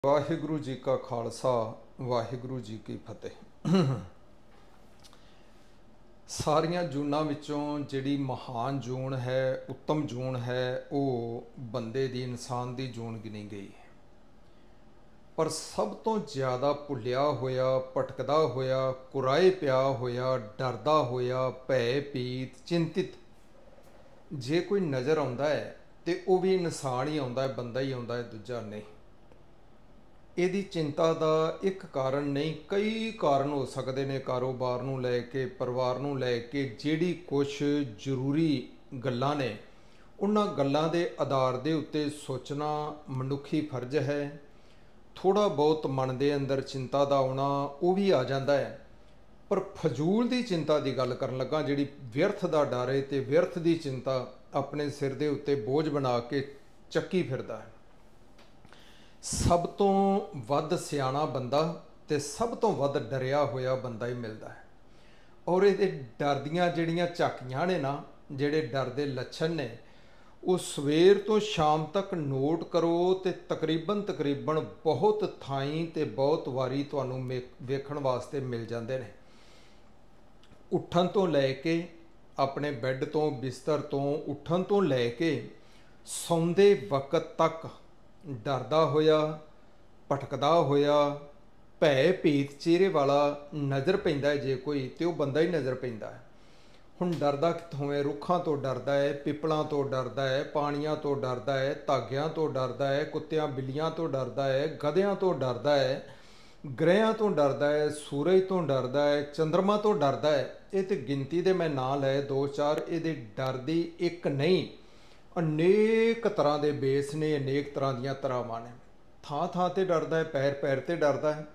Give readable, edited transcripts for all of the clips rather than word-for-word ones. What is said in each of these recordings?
ਵਾਹਿਗੁਰੂ ਜੀ ਕਾ ਖਾਲਸਾ ਵਾਹਿਗੁਰੂ ਜੀ ਕੀ ਫਤਿਹ। ਸਾਰੀਆਂ ਜੂਨਾਂ ਵਿੱਚੋਂ ਜਿਹੜੀ ਮਹਾਨ ਜੂਨ ਹੈ, ਉੱਤਮ ਜੂਨ ਹੈ, ਉਹ ਬੰਦੇ ਦੀ, ਇਨਸਾਨ ਦੀ ਜੂਨ ਗਿਣੀ ਗਈ ਹੈ। ਪਰ ਸਭ ਤੋਂ ਜ਼ਿਆਦਾ ਭੁੱਲਿਆ ਹੋਇਆ, ਭਟਕਦਾ ਹੋਇਆ, ਕੁਰਾਏ ਪਿਆ ਹੋਇਆ, ਡਰਦਾ ਹੋਇਆ, ਭੈ ਭੀਤ, ਚਿੰਤਿਤ ਜੇ ਕੋਈ ਨਜ਼ਰ ਆਉਂਦਾ ਹੈ ਤੇ ਉਹ ਵੀ ਇਨਸਾਨ ਹੀ ਆਉਂਦਾ ਹੈ, ਬੰਦਾ ਹੀ ਆਉਂਦਾ ਹੈ, ਦੂਜਾ ਨਹੀਂ। ਇਹਦੀ ਚਿੰਤਾ ਦਾ ਇੱਕ ਕਾਰਨ ਨਹੀਂ, ਕਈ ਕਾਰਨ ਹੋ ਸਕਦੇ ਨੇ। ਕਾਰੋਬਾਰ ਨੂੰ ਲੈ ਕੇ, ਪਰਿਵਾਰ ਨੂੰ ਲੈ ਕੇ ਜਿਹੜੀ ਕੁਛ ਜ਼ਰੂਰੀ ਗੱਲਾਂ ਨੇ, ਉਹਨਾਂ ਗੱਲਾਂ ਦੇ ਆਧਾਰ ਦੇ ਉੱਤੇ ਸੋਚਣਾ ਮਨੁੱਖੀ ਫਰਜ਼ ਹੈ। ਥੋੜ੍ਹਾ ਬਹੁਤ ਮਨ ਦੇ ਅੰਦਰ ਚਿੰਤਾ ਦਾ ਆਉਣਾ ਉਹ ਵੀ ਆ ਜਾਂਦਾ ਹੈ, ਪਰ ਫਜ਼ੂਲ ਦੀ ਚਿੰਤਾ ਦੀ ਗੱਲ ਕਰਨ ਲੱਗਾ, ਜਿਹੜੀ ਵਿਅਰਥ ਦਾ ਡਰ ਹੈ ਅਤੇ ਵਿਅਰਥ ਦੀ ਚਿੰਤਾ ਆਪਣੇ ਸਿਰ ਦੇ ਉੱਤੇ ਬੋਝ ਬਣਾ ਕੇ ਚੱਕੀ ਫਿਰਦਾ ਹੈ। ਸਭ ਤੋਂ ਵੱਧ ਸਿਆਣਾ ਬੰਦਾ ਤੇ ਸਭ ਤੋਂ ਵੱਧ ਡਰਿਆ ਹੋਇਆ ਬੰਦਾ ਹੀ ਮਿਲਦਾ ਹੈ। ਔਰ ਇਹਦੇ ਡਰ ਦੀਆਂ ਜਿਹੜੀਆਂ ਝਾਕੀਆਂ ਨੇ ਨਾ, ਜਿਹੜੇ ਡਰ ਦੇ ਲੱਛਣ ਨੇ, ਉਹ ਸਵੇਰ ਤੋਂ ਸ਼ਾਮ ਤੱਕ ਨੋਟ ਕਰੋ ਤੇ ਤਕਰੀਬਨ ਬਹੁਤ ਥਾਈਂ ਤੇ ਬਹੁਤ ਵਾਰੀ ਤੁਹਾਨੂੰ ਵੇਖਣ ਵਾਸਤੇ ਮਿਲ ਜਾਂਦੇ ਨੇ। ਉੱਠਣ ਤੋਂ ਲੈ ਕੇ, ਆਪਣੇ ਬੈੱਡ ਤੋਂ, ਬਿਸਤਰ ਤੋਂ ਉੱਠਣ ਤੋਂ ਲੈ ਕੇ ਸੌਂਦੇ ਵਕਤ ਤੱਕ ਡਰਦਾ ਹੋਇਆ, ਭਟਕਦਾ ਹੋਇਆ, ਭੈ ਭੀਤ ਚਿਹਰੇ ਵਾਲਾ ਨਜ਼ਰ ਪੈਂਦਾ ਹੈ ਜੇ ਕੋਈ, ਤੇ ਉਹ ਬੰਦਾ ਹੀ ਨਜ਼ਰ ਪੈਂਦਾ ਹੈ। ਹੁਣ ਡਰਦਾ ਕਿੱਥੋਂ ਹੈ? ਰੁੱਖਾਂ ਤੋਂ ਡਰਦਾ ਹੈ, ਪਿੱਪਲਾਂ ਤੋਂ ਡਰਦਾ ਹੈ, ਪਾਣੀਆਂ ਤੋਂ ਡਰਦਾ ਹੈ, ਧਾਗਿਆਂ ਤੋਂ ਡਰਦਾ ਹੈ, ਕੁੱਤਿਆਂ ਬਿੱਲੀਆਂ ਤੋਂ ਡਰਦਾ ਹੈ, ਗਧਿਆਂ ਤੋਂ ਡਰਦਾ ਹੈ, ਗ੍ਰਹਿਆਂ ਤੋਂ ਡਰਦਾ ਹੈ, ਸੂਰਜ ਤੋਂ ਡਰਦਾ ਹੈ, ਚੰਦਰਮਾ ਤੋਂ ਡਰਦਾ ਹੈ। ਇਹ ਤੇ ਗਿਣਤੀ ਦੇ ਮੈਂ ਨਾਂ ਲਏ 2-4, ਇਹਦੇ ਡਰ ਦੀ ਇੱਕ ਨਹੀਂ, ਅਨੇਕ ਤਰ੍ਹਾਂ ਦੇ ਬੇਸ ਨੇ, ਅਨੇਕ ਤਰ੍ਹਾਂ ਦੀਆਂ ਧਾਰਾਵਾਂ ਨੇ। ਥਾਂ ਥਾਂ ਤੇ ਡਰਦਾ ਹੈ, ਪੈਰ ਪੈਰ ਤੇ ਡਰਦਾ ਹੈ।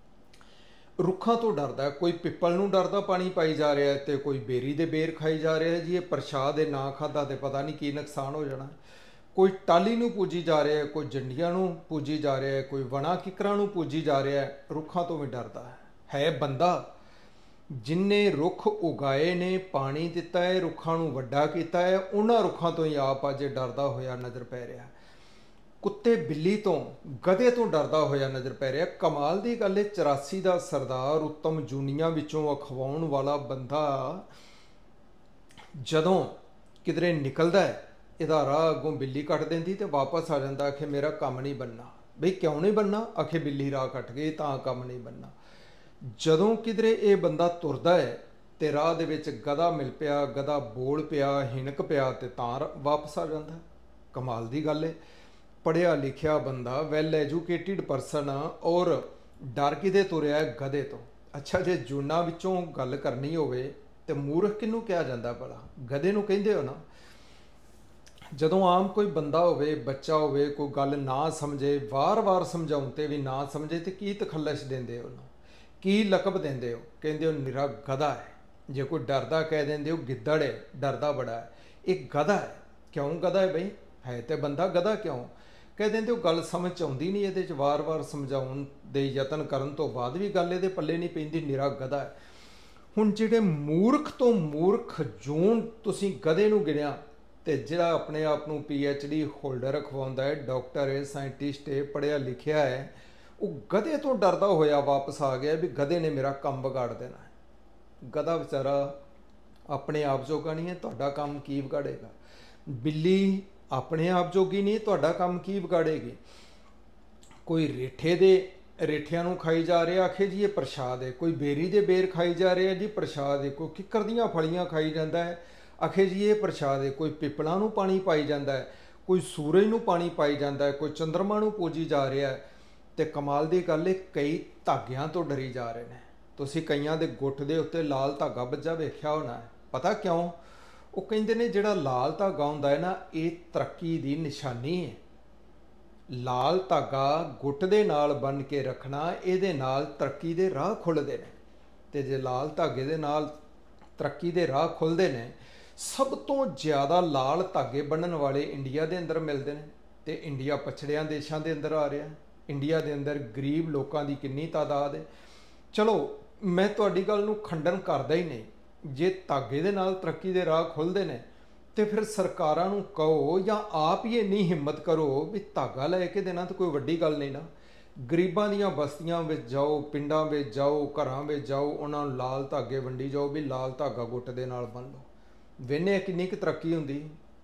ਰੁੱਖਾਂ ਤੋਂ ਡਰਦਾ ਹੈ, ਕੋਈ ਪਿੱਪਲ ਨੂੰ ਡਰਦਾ ਪਾਣੀ ਪਾਈ ਜਾ ਰਿਹਾ ਹੈ, ਤੇ ਕੋਈ ਬੇਰੀ ਦੇ ਬੇਰ ਖਾਈ ਜਾ ਰਿਹਾ ਹੈ। ਜੀ ਇਹ ਪ੍ਰਸ਼ਾਦ ਦੇ ਨਾ ਖਾਧਾ ਤੇ ਪਤਾ ਨਹੀਂ ਕੀ ਨੁਕਸਾਨ ਹੋ ਜਾਣਾ। ਕੋਈ ਟਾਹਲੀ ਨੂੰ ਪੂਜੀ ਜਾ ਰਿਹਾ ਹੈ, ਕੋਈ ਜੰਡੀਆਂ ਨੂੰ ਪੂਜੀ ਜਾ ਰਿਹਾ ਹੈ, ਕੋਈ ਵਣਾ ਕਿੱਕਰਾਂ ਨੂੰ ਪੂਜੀ ਜਾ ਰਿਹਾ ਹੈ। ਰੁੱਖਾਂ ਤੋਂ ਵੀ ਡਰਦਾ ਹੈ ਬੰਦਾ। ਜਿਨ੍ਹਾਂ ਰੁੱਖ ਉਗਾਏ ਨੇ, ਪਾਣੀ ਦਿੱਤਾ ਹੈ, ਰੁੱਖਾਂ ਨੂੰ ਵੱਡਾ ਕੀਤਾ ਹੈ, ਉਹਨਾਂ ਰੁੱਖਾਂ ਤੋਂ ਹੀ ਆਪ ਅੱਜ ਡਰਦਾ ਹੋਇਆ ਨਜ਼ਰ ਪੈ ਰਿਹਾ। ਕੁੱਤੇ ਬਿੱਲੀ ਤੋਂ, ਗਧੇ ਤੋਂ ਡਰਦਾ ਹੋਇਆ ਨਜ਼ਰ ਪੈ ਰਿਹਾ। ਕਮਾਲ ਦੀ ਗੱਲ ਹੈ, 84 ਦਾ ਸਰਦਾਰ, ਉੱਤਮ ਜੂਨੀਆਂ ਵਿੱਚੋਂ ਅਖਵਾਉਣ ਵਾਲਾ ਬੰਦਾ ਜਦੋਂ ਕਿਧਰੇ ਨਿਕਲਦਾ ਹੈ, ਇਹਦਾ ਰਾਹ ਅੱਗੋਂ ਬਿੱਲੀ ਕੱਟ ਦਿੰਦੀ ਤੇ ਵਾਪਸ ਆ ਜਾਂਦਾ। ਆਖੇ ਮੇਰਾ ਕੰਮ ਨਹੀਂ ਬਣਨਾ। ਬਈ ਕਿਉਂ ਨਹੀਂ ਬਣਨਾ? ਆਖੇ ਬਿੱਲੀ ਰਾਹ ਕੱਟ ਗਈ ਤਾਂ ਕੰਮ ਨਹੀਂ ਬਣਨਾ। ਜਦੋਂ ਕਿਧਰੇ ਇਹ ਬੰਦਾ ਤੁਰਦਾ ਹੈ ਤੇ ਰਾਹ ਦੇ ਵਿੱਚ ਗਧਾ ਮਿਲ ਪਿਆ, ਗਧਾ ਬੋਲ ਪਿਆ, ਹਿਣਕ ਪਿਆ, ਤੇ ਤਾਂ ਵਾਪਸ ਆ ਜਾਂਦਾ। ਕਮਾਲ ਦੀ ਗੱਲ ਹੈ। ਪੜ੍ਹਿਆ ਲਿਖਿਆ ਬੰਦਾ, ਵੈਲ ਐਜੂਕੇਟਿਡ ਪਰਸਨ, ਔਰ ਡਰ ਕਿਹਦੇ ਤੋਂ ਰਿਹਾ? ਗਧੇ ਤੋਂ। ਅੱਛਾ, ਜੇ ਜੂਨਾਂ ਵਿੱਚੋਂ ਗੱਲ ਕਰਨੀ ਹੋਵੇ ਤੇ ਮੂਰਖ ਕਿਹਨੂੰ ਕਿਹਾ ਜਾਂਦਾ ਭਲਾ? ਗਧੇ ਨੂੰ ਕਹਿੰਦੇ ਹੋ ਨਾ। ਜਦੋਂ ਆਮ ਕੋਈ ਬੰਦਾ ਹੋਵੇ, ਬੱਚਾ ਹੋਵੇ, ਕੋਈ ਗੱਲ ਨਾ ਸਮਝੇ, ਵਾਰ-ਵਾਰ ਸਮਝਾਉਣ ਤੇ ਵੀ ਨਾ ਸਮਝੇ, ਤੇ ਕੀ ਤਖੱਲਸ਼ ਦਿੰਦੇ ਉਹਨੂੰ? ਕੀ ਲਕਬ ਦਿੰਦੇ ਹੋ? ਕਹਿੰਦੇ ਹੋ ਨਿਰਾ ਗਧਾ ਹੈ। ਜੇ ਕੋਈ ਡਰਦਾ ਕਹਿ ਦਿੰਦੇ ਹੋ ਗਿੱਦੜ ਹੈ, ਡਰਦਾ ਬੜਾ ਹੈ। ਇਹ ਗਧਾ ਹੈ। ਕਿਉਂ ਗਧਾ ਹੈ ਬਈ? ਹੈ ਤੇ ਬੰਦਾ, ਗਧਾ ਕਿਉਂ ਕਹਿ ਦਿੰਦੇ ਹੋ? ਗੱਲ ਸਮਝ 'ਚ ਆਉਂਦੀ ਨਹੀਂ। ਇਹਦੇ 'ਚ ਵਾਰ-ਵਾਰ ਸਮਝਾਉਣ ਦੇ ਯਤਨ ਕਰਨ ਤੋਂ ਬਾਅਦ ਵੀ ਗੱਲ ਇਹਦੇ ਪੱਲੇ ਨਹੀਂ ਪੈਂਦੀ, ਨਿਰਾ ਗਧਾ ਹੈ। ਹੁਣ ਜਿਹੜੇ ਮੂਰਖ ਤੋਂ ਮੂਰਖ ਜੂਨ ਤੁਸੀਂ ਗਧੇ ਨੂੰ ਗਿਣਿਆ, ਤੇ ਜਿਹੜਾ ਆਪਣੇ ਆਪ ਨੂੰ PhD ਹੋਲਡਰ ਅਖਵਾਉਂਦਾ ਹੈ, ਡਾਕਟਰ ਹੈ, ਸਾਇੰਟਿਸਟ ਹੈ, ਪੜ੍ਹਿਆ ਲਿਖਿਆ ਹੈ, ਉਹ ਗਧੇ ਤੋਂ ਡਰਦਾ ਹੋਇਆ ਵਾਪਸ ਆ ਗਿਆ ਵੀ ਗਧੇ ਨੇ ਮੇਰਾ ਕੰਮ ਵਿਗਾੜ ਦੇਣਾ ਹੈ। ਗਧਾ ਵਿਚਾਰਾ ਆਪਣੇ ਆਪ ਜੋਗਾ ਨਹੀਂ ਹੈ, ਤੁਹਾਡਾ ਕੰਮ ਕੀ ਵਿਗਾੜੇਗਾ? ਬਿੱਲੀ ਆਪਣੇ ਆਪ ਜੋਗੀ ਨਹੀਂ, ਤੁਹਾਡਾ ਕੰਮ ਕੀ ਵਿਗਾੜੇਗੀ? ਕੋਈ ਰੇਠਿਆਂ ਨੂੰ ਖਾਈ ਜਾ ਰਿਹਾ, ਆਖੇ ਜੀ ਇਹ ਪ੍ਰਸ਼ਾਦ ਹੈ। ਕੋਈ ਬੇਰੀ ਦੇ ਬੇਰ ਖਾਈ ਜਾ ਰਿਹਾ, ਜੀ ਪ੍ਰਸ਼ਾਦ ਹੈ। ਕੋਈ ਕਿੱਕਰ ਦੀਆਂ ਫਲੀਆਂ ਖਾਈ ਜਾਂਦਾ ਹੈ, ਆਖੇ ਜੀ ਇਹ ਪ੍ਰਸ਼ਾਦ ਹੈ। ਕੋਈ ਪਿੱਪਲਾਂ ਨੂੰ ਪਾਣੀ ਪਾਈ ਜਾਂਦਾ ਹੈ, ਕੋਈ ਸੂਰਜ ਨੂੰ ਪਾਣੀ ਪਾਈ ਜਾਂਦਾ ਹੈ, ਕੋਈ ਚੰਦਰਮਾ ਨੂੰ ਪੂਜੀ ਜਾ ਰਿਹਾ ਹੈ। ਤੇ ਕਮਾਲ ਦੀ ਗੱਲ ਹੈ, ਕਈ ਧਾਗਿਆਂ ਤੋਂ ਡਰੀ ਜਾ ਰਹੇ ਨੇ। ਤੁਸੀਂ ਕਈਆਂ ਦੇ ਗੁੱਟ ਦੇ ਉੱਤੇ ਲਾਲ ਧਾਗਾ ਬੱਝਾ ਵੇਖਿਆ ਹੋਣਾ ਹੈ। ਪਤਾ ਕਿਉਂ? ਉਹ ਕਹਿੰਦੇ ਨੇ ਜਿਹੜਾ ਲਾਲ ਧਾਗਾ ਹੁੰਦਾ ਹੈ ਨਾ, ਇਹ ਤਰੱਕੀ ਦੀ ਨਿਸ਼ਾਨੀ ਹੈ। ਲਾਲ ਧਾਗਾ ਗੁੱਟ ਦੇ ਨਾਲ ਬੰਨ੍ਹ ਕੇ ਰੱਖਣਾ, ਇਹਦੇ ਨਾਲ ਤਰੱਕੀ ਦੇ ਰਾਹ ਖੁੱਲ੍ਹਦੇ ਨੇ। ਤੇ ਜੇ ਲਾਲ ਧਾਗੇ ਦੇ ਨਾਲ ਤਰੱਕੀ ਦੇ ਰਾਹ ਖੁੱਲ੍ਹਦੇ ਨੇ, ਸਭ ਤੋਂ ਜ਼ਿਆਦਾ ਲਾਲ ਧਾਗੇ ਬੰਨ੍ਹਣ ਵਾਲੇ ਇੰਡੀਆ ਦੇ ਅੰਦਰ ਮਿਲਦੇ ਨੇ। ਤੇ ਇੰਡੀਆ ਪਛੜਿਆਂ ਦੇਸ਼ਾਂ ਦੇ ਅੰਦਰ ਆ ਰਿਹਾ। ਇੰਡੀਆ ਦੇ ਅੰਦਰ ਗਰੀਬ ਲੋਕਾਂ ਦੀ ਕਿੰਨੀ ਤਾਦਾਦ ਹੈ। ਚਲੋ, ਮੈਂ ਤੁਹਾਡੀ ਗੱਲ ਨੂੰ ਖੰਡਨ ਕਰਦਾ ਹੀ ਨਹੀਂ। ਜੇ ਧਾਗੇ ਦੇ ਨਾਲ ਤਰੱਕੀ ਦੇ ਰਾਹ ਖੁੱਲ੍ਹਦੇ ਨੇ, ਤੇ ਫਿਰ ਸਰਕਾਰਾਂ ਨੂੰ ਕਹੋ ਜਾਂ ਆਪ ਹੀ ਇੰਨੀ ਹਿੰਮਤ ਕਰੋ ਵੀ ਧਾਗਾ ਲੈ ਕੇ ਦੇਣਾ ਤਾਂ ਕੋਈ ਵੱਡੀ ਗੱਲ ਨਹੀਂ ਨਾ। ਗਰੀਬਾਂ ਦੀਆਂ ਬਸਤੀਆਂ ਵਿੱਚ ਜਾਓ, ਪਿੰਡਾਂ ਵਿੱਚ ਜਾਓ, ਘਰਾਂ ਵਿੱਚ ਜਾਓ, ਉਹਨਾਂ ਨੂੰ ਲਾਲ ਧਾਗੇ ਵੰਡੀ ਜਾਓ ਵੀ ਲਾਲ ਧਾਗਾ ਗੁੱਟ ਦੇ ਨਾਲ ਬੰਨ ਲਓ। ਵੇਖਦੇ ਕਿੰਨੀ ਕੁ ਤਰੱਕੀ ਹੁੰਦੀ।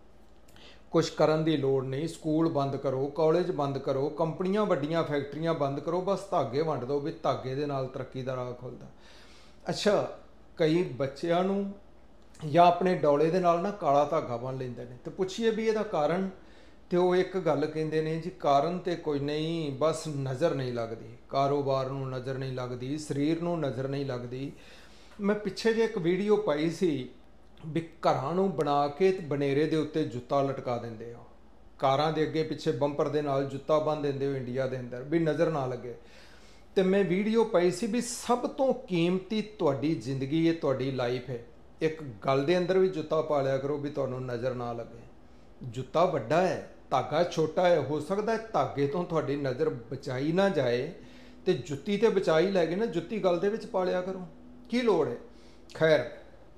ਕੁਛ ਕਰਨ ਦੀ ਲੋੜ ਨਹੀਂ। ਸਕੂਲ ਬੰਦ ਕਰੋ, ਕਾਲਜ ਬੰਦ ਕਰੋ, ਕੰਪਨੀਆਂ ਵੱਡੀਆਂ ਫੈਕਟਰੀਆਂ ਬੰਦ ਕਰੋ, ਬਸ ਧਾਗੇ ਵੰਡ ਦਿਓ ਵੀ ਧਾਗੇ ਦੇ ਨਾਲ ਤਰੱਕੀ ਦਾ ਰਾਹ ਖੁੱਲ੍ਹਦਾ। ਅੱਛਾ, ਕਈ ਬੱਚਿਆਂ ਨੂੰ ਜਾਂ ਆਪਣੇ ਡੌਲੇ ਦੇ ਨਾਲ ਨਾ ਕਾਲਾ ਧਾਗਾ ਬੰਨ ਲੈਂਦੇ ਨੇ, ਤੇ ਪੁੱਛੀਏ ਵੀ ਇਹਦਾ ਕਾਰਨ, ਤੇ ਉਹ ਇੱਕ ਗੱਲ ਕਹਿੰਦੇ ਨੇ ਜੀ, ਕਾਰਨ ਤੇ ਕੋਈ ਨਹੀਂ, ਬਸ ਨਜ਼ਰ ਨਹੀਂ ਲੱਗਦੀ। ਕਾਰੋਬਾਰ ਨੂੰ ਨਜ਼ਰ ਨਹੀਂ ਲੱਗਦੀ, ਸਰੀਰ ਨੂੰ ਨਜ਼ਰ ਨਹੀਂ ਲੱਗਦੀ। ਮੈਂ ਪਿੱਛੇ ਜਿਹੇ ਇੱਕ ਵੀਡੀਓ ਪਾਈ ਸੀ ਵੀ ਘਰਾਂ ਨੂੰ ਬਣਾ ਕੇ ਬਨੇਰੇ ਦੇ ਉੱਤੇ ਜੁੱਤਾ ਲਟਕਾ ਦਿੰਦੇ ਹੋ, ਕਾਰਾਂ ਦੇ ਅੱਗੇ ਪਿੱਛੇ ਬੰਪਰ ਦੇ ਨਾਲ ਜੁੱਤਾ ਬੰਨ੍ਹ ਦਿੰਦੇ ਹੋ ਇੰਡੀਆ ਦੇ ਅੰਦਰ, ਵੀ ਨਜ਼ਰ ਨਾ ਲੱਗੇ। ਤੇ ਮੈਂ ਵੀਡੀਓ ਪਾਈ ਸੀ ਵੀ ਸਭ ਤੋਂ ਕੀਮਤੀ ਤੁਹਾਡੀ ਜ਼ਿੰਦਗੀ ਹੈ, ਤੁਹਾਡੀ ਲਾਈਫ ਹੈ। ਇੱਕ ਗੱਲ ਦੇ ਅੰਦਰ ਵੀ ਜੁੱਤਾ ਪਾ ਲਿਆ ਕਰੋ ਵੀ ਤੁਹਾਨੂੰ ਨਜ਼ਰ ਨਾ ਲੱਗੇ। ਜੁੱਤਾ ਵੱਡਾ ਹੈ, ਧਾਗਾ ਛੋਟਾ ਹੈ, ਹੋ ਸਕਦਾ ਹੈ ਧਾਗੇ ਤੋਂ ਤੁਹਾਡੀ ਨਜ਼ਰ ਬਚਾਈ ਨਾ ਜਾਏ, ਤੇ ਜੁੱਤੀ ਤੇ ਬਚਾਈ ਲੈ ਗਏ ਨਾ, ਜੁੱਤੀ ਗਲ ਦੇ ਵਿੱਚ ਪਾ ਲਿਆ ਕਰੋ, ਕੀ ਲੋੜ ਹੈ। ਖੈਰ,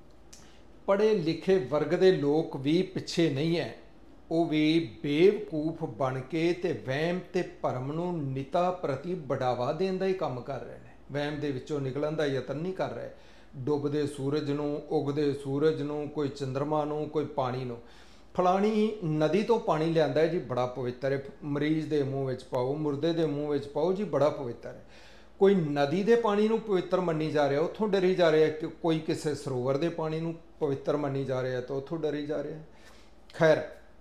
ਪੜ੍ਹੇ ਲਿਖੇ ਵਰਗ ਦੇ ਲੋਕ ਵੀ ਪਿੱਛੇ ਨਹੀਂ ਹੈ। ਉਹ ਵੀ ਬੇਵਕੂਫ ਬਣ ਕੇ ਤੇ ਵਹਿਮ ਤੇ ਭਰਮ ਨੂੰ ਨਿਤਾ ਪ੍ਰਤੀ ਬੜਾਵਾ ਦੇਣ ਦਾ ਹੀ ਕੰਮ ਕਰ ਰਹੇ ਨੇ। ਵਹਿਮ ਦੇ ਵਿੱਚੋਂ ਨਿਕਲਣ ਦਾ ਯਤਨ ਨਹੀਂ ਕਰ ਰਹੇ। ਡੁੱਬਦੇ ਸੂਰਜ ਨੂੰ, ਉਗਦੇ ਸੂਰਜ ਨੂੰ, ਕੋਈ ਚੰਦਰਮਾ ਨੂੰ, ਕੋਈ ਪਾਣੀ ਨੂੰ। ਫਲਾਣੀ ਨਦੀ ਤੋਂ ਪਾਣੀ ਲਿਆਂਦਾ ਹੈ ਜੀ, ਬੜਾ ਪਵਿੱਤਰ ਹੈ, ਮਰੀਜ਼ ਦੇ ਮੂੰਹ ਵਿੱਚ ਪਾਓ, ਮੁਰਦੇ ਦੇ ਮੂੰਹ ਵਿੱਚ ਪਾਓ ਜੀ, ਬੜਾ ਪਵਿੱਤਰ ਹੈ। ਕੋਈ ਨਦੀ ਦੇ ਪਾਣੀ ਨੂੰ ਪਵਿੱਤਰ ਮੰਨੀ ਜਾ ਰਿਹਾ, ਉੱਥੋਂ ਡਰੀ ਜਾ ਰਿਹਾ। ਕਿ ਕੋਈ ਕਿਸੇ ਸਰੋਵਰ ਦੇ ਪਾਣੀ ਨੂੰ ਪਵਿੱਤਰ ਮੰਨੀ ਜਾ ਰਿਹਾ, ਤਾਂ ਉੱਥੋਂ ਡਰੀ ਜਾ ਰਿਹਾ। ਖੈਰ,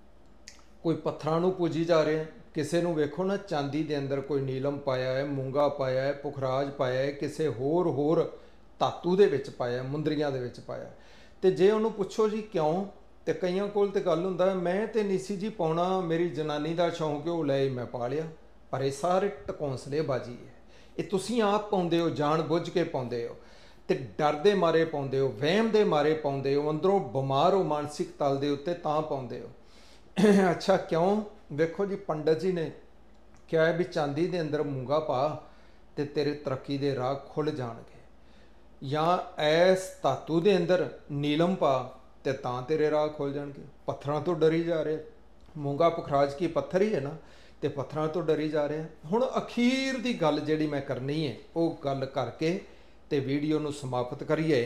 ਕੋਈ ਪੱਥਰਾਂ ਨੂੰ ਪੂਜੀ ਜਾ ਰਿਹਾ। ਕਿਸੇ ਨੂੰ ਵੇਖੋ ਨਾ, ਚਾਂਦੀ ਦੇ ਅੰਦਰ ਕੋਈ ਨੀਲਮ ਪਾਇਆ ਹੈ, ਮੂੰਗਾ ਪਾਇਆ ਹੈ, ਪੁਖਰਾਜ ਪਾਇਆ ਹੈ, ਕਿਸੇ ਹੋਰ ਧਾਤੂ ਦੇ ਵਿੱਚ ਪਾਇਆ, ਮੁੰਦਰੀਆਂ ਦੇ ਵਿੱਚ ਪਾਇਆ। ਤੇ ਜੇ ਉਹਨੂੰ ਪੁੱਛੋ ਜੀ ਕਿਉਂ, ਤੇ ਕਈਆਂ ਕੋਲ ਤੇ ਗੱਲ ਹੁੰਦਾ, ਮੈਂ ਤੇ ਨੀਸੀ ਜੀ ਪਾਉਣਾ, ਮੇਰੀ ਜਨਾਨੀ ਦਾ ਸ਼ੌਂਕ, ਉਹ ਲੈ ਮੈਂ ਪਾ ਲਿਆ। ਪਰ ਇਹ ਸਾਰੇ ਟਕੌਂਸਲੇ ਬਾਜੀ ਹੈ। ਇਹ ਤੁਸੀਂ ਆਪ ਪਾਉਂਦੇ ਹੋ, ਜਾਣ ਬੁੱਝ ਕੇ ਪਾਉਂਦੇ ਹੋ, ਤੇ ਡਰ ਦੇ ਮਾਰੇ ਪਾਉਂਦੇ ਹੋ, ਵਹਿਮ ਦੇ ਮਾਰੇ ਪਾਉਂਦੇ ਹੋ, ਅੰਦਰੋਂ ਬਿਮਾਰ ਹੋ ਮਾਨਸਿਕ ਤਲ ਦੇ ਉੱਤੇ ਤਾਂ ਪਾਉਂਦੇ ਹੋ। ਅੱਛਾ, ਕਿਉਂ? ਵੇਖੋ ਜੀ, ਪੰਡਤ ਜੀ ਨੇ ਕਿਹਾ ਹੈ ਵੀ ਚਾਂਦੀ ਦੇ ਅੰਦਰ ਮੂੰਗਾ ਪਾ ਤੇ ਤੇਰੇ ਤਰੱਕੀ ਦੇ ਰਾਹ ਖੁੱਲ੍ਹ ਜਾਣਗੇ, ਜਾਂ ਐਸ ਧਾਤੂ ਦੇ ਅੰਦਰ ਨੀਲਮ ਪਾ ਤੇ ਤਾਂ ਤੇਰੇ ਰਾਹ ਖੁੱਲ੍ਹ ਜਾਣਗੇ। ਪੱਥਰਾਂ ਤੋਂ ਡਰੀ ਜਾ ਰਹੇ। ਮੂੰਗਾ ਪੁਖਰਾਜ ਕੀ ਪੱਥਰ ਹੀ ਹੈ ਨਾ, ਤੇ ਪੱਥਰਾਂ ਤੋਂ ਡਰੀ ਜਾ ਰਿਹਾ। ਹੁਣ ਅਖੀਰ ਦੀ ਗੱਲ ਜਿਹੜੀ ਮੈਂ ਕਰਨੀ ਹੈ, ਉਹ ਗੱਲ ਕਰਕੇ ਤੇ ਵੀਡੀਓ ਨੂੰ ਸਮਾਪਤ ਕਰੀਏ।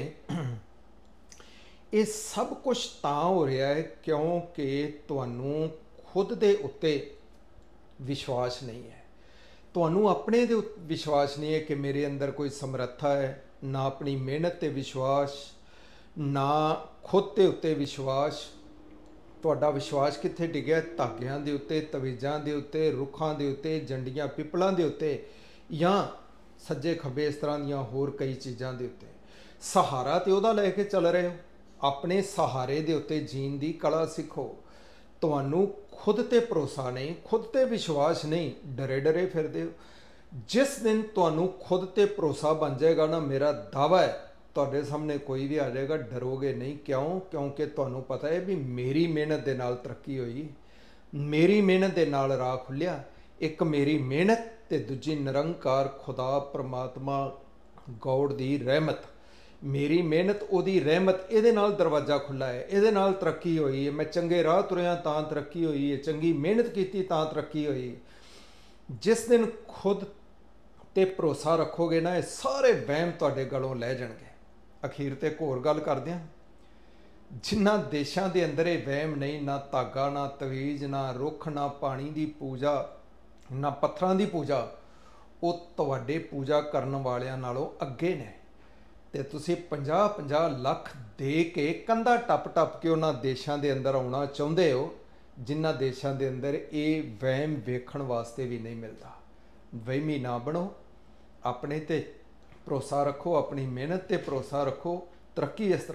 ਇਹ ਸਭ ਕੁਝ ਤਾਂ ਹੋ ਰਿਹਾ ਹੈ ਕਿਉਂਕਿ ਤੁਹਾਨੂੰ ਖੁਦ ਦੇ ਉੱਤੇ ਵਿਸ਼ਵਾਸ ਨਹੀਂ ਹੈ। ਤੁਹਾਨੂੰ ਆਪਣੇ ਦੇ ਵਿਸ਼ਵਾਸ ਨਹੀਂ ਹੈ ਕਿ ਮੇਰੇ ਅੰਦਰ ਕੋਈ ਸਮਰੱਥਾ ਹੈ। ਨਾ ਆਪਣੀ ਮਿਹਨਤ ਤੇ ਵਿਸ਼ਵਾਸ, ਨਾ ਖੁਦ ਦੇ ਉੱਤੇ ਵਿਸ਼ਵਾਸ। ਤੁਹਾਡਾ ਵਿਸ਼ਵਾਸ ਕਿੱਥੇ ਡਿੱਗਿਆ? ਧਾਗਿਆਂ ਦੇ ਉੱਤੇ, ਤਵੀਜ਼ਾਂ ਦੇ ਉੱਤੇ, ਰੁੱਖਾਂ ਦੇ ਉੱਤੇ, ਜੰਡੀਆਂ ਪਿੱਪਲਾਂ ਦੇ ਉੱਤੇ, ਜਾਂ ਸੱਜੇ ਖੱਬੇ ਇਸ ਤਰ੍ਹਾਂ ਦੀਆਂ ਹੋਰ ਕਈ ਚੀਜ਼ਾਂ ਦੇ ਉੱਤੇ। ਸਹਾਰਾ ਤੇ ਉਹਦਾ ਲੈ ਕੇ ਚੱਲ ਰਹੇ ਹੋ। ਆਪਣੇ ਸਹਾਰੇ ਦੇ ਉੱਤੇ ਜੀਣ ਦੀ ਕਲਾ ਸਿੱਖੋ। ਤੁਹਾਨੂੰ ਖੁਦ ਤੇ ਭਰੋਸਾ ਨਹੀਂ, ਖੁਦ ਤੇ ਵਿਸ਼ਵਾਸ ਨਹੀਂ, ਡਰੇ ਫਿਰਦੇ ਹੋ। ਜਿਸ ਦਿਨ ਤੁਹਾਨੂੰ ਖੁਦ ਤੇ ਭਰੋਸਾ ਬਣ ਜਾਏਗਾ ਨਾ, ਮੇਰਾ ਦਾਅਵਾ ਹੈ ਤੁਹਾਡੇ ਸਾਹਮਣੇ ਕੋਈ ਵੀ ਆ ਜਾਏਗਾ, ਡਰੋਗੇ ਨਹੀਂ। ਕਿਉਂ? ਕਿਉਂਕਿ ਤੁਹਾਨੂੰ ਪਤਾ ਹੈ ਵੀ ਮੇਰੀ ਮਿਹਨਤ ਦੇ ਨਾਲ ਤਰੱਕੀ ਹੋਈ, ਮੇਰੀ ਮਿਹਨਤ ਦੇ ਨਾਲ ਰਾਹ ਖੁੱਲ੍ਹਿਆ। ਇੱਕ ਮੇਰੀ ਮਿਹਨਤ ਤੇ ਦੂਜੀ ਨਿਰੰਕਾਰ ਖੁਦਾ ਪਰਮਾਤਮਾ ਗੌਡ ਦੀ ਰਹਿਮਤ। ਮੇਰੀ ਮਿਹਨਤ, ਉਹਦੀ ਰਹਿਮਤ, ਇਹਦੇ ਨਾਲ ਦਰਵਾਜ਼ਾ ਖੁੱਲ੍ਹਾ ਹੈ, ਇਹਦੇ ਨਾਲ ਤਰੱਕੀ ਹੋਈ ਹੈ। ਮੈਂ ਚੰਗੇ ਰਾਹ ਤੁਰਿਆ ਤਾਂ ਤਰੱਕੀ ਹੋਈ ਹੈ, ਚੰਗੀ ਮਿਹਨਤ ਕੀਤੀ ਤਾਂ ਤਰੱਕੀ ਹੋਈ। ਜਿਸ ਦਿਨ ਖੁਦ ਤੇ ਭਰੋਸਾ ਰੱਖੋਗੇ ਨਾ, ਇਹ ਸਾਰੇ ਵਹਿਮ ਤੁਹਾਡੇ ਗਲੋਂ ਲੈ ਜਾਣਗੇ। ਅਖੀਰ ਤੇ ਇੱਕ ਹੋਰ ਗੱਲ ਕਰਦੇ ਹਾਂ। ਜਿਨ੍ਹਾਂ ਦੇਸ਼ਾਂ ਦੇ ਅੰਦਰ ਇਹ ਵਹਿਮ ਨਹੀਂ, ਨਾ ਧਾਗਾ, ਨਾ ਤਵੀਜ਼, ਨਾ ਰੁੱਖ, ਨਾ ਪਾਣੀ ਦੀ ਪੂਜਾ, ਨਾ ਪੱਥਰਾਂ ਦੀ ਪੂਜਾ, ਉਹ ਤੁਹਾਡੇ ਪੂਜਾ ਕਰਨ ਵਾਲਿਆਂ ਨਾਲੋਂ ਅੱਗੇ ਨੇ। ਤੇ ਤੁਸੀਂ 50-50 ਲੱਖ ਦੇ ਕੇ ਕੰਧਾ ਟੱਪ ਕੇ ਉਹਨਾਂ ਦੇਸ਼ਾਂ ਦੇ ਅੰਦਰ ਆਉਣਾ ਚਾਹੁੰਦੇ ਹੋ, ਜਿਨ੍ਹਾਂ ਦੇਸ਼ਾਂ ਦੇ ਅੰਦਰ ਇਹ ਵਹਿਮ ਵੇਖਣ ਵਾਸਤੇ ਵੀ ਨਹੀਂ ਮਿਲਦਾ। ਵਹਿਮੀ ਨਾ ਬਣੋ, ਆਪਣੇ ਤੇ ਭਰੋਸਾ ਰੱਖੋ, ਆਪਣੀ ਮਿਹਨਤ ਤੇ ਭਰੋਸਾ ਰੱਖੋ। ਤਰੱਕੀ ਇਸ ਤਰ੍ਹਾਂ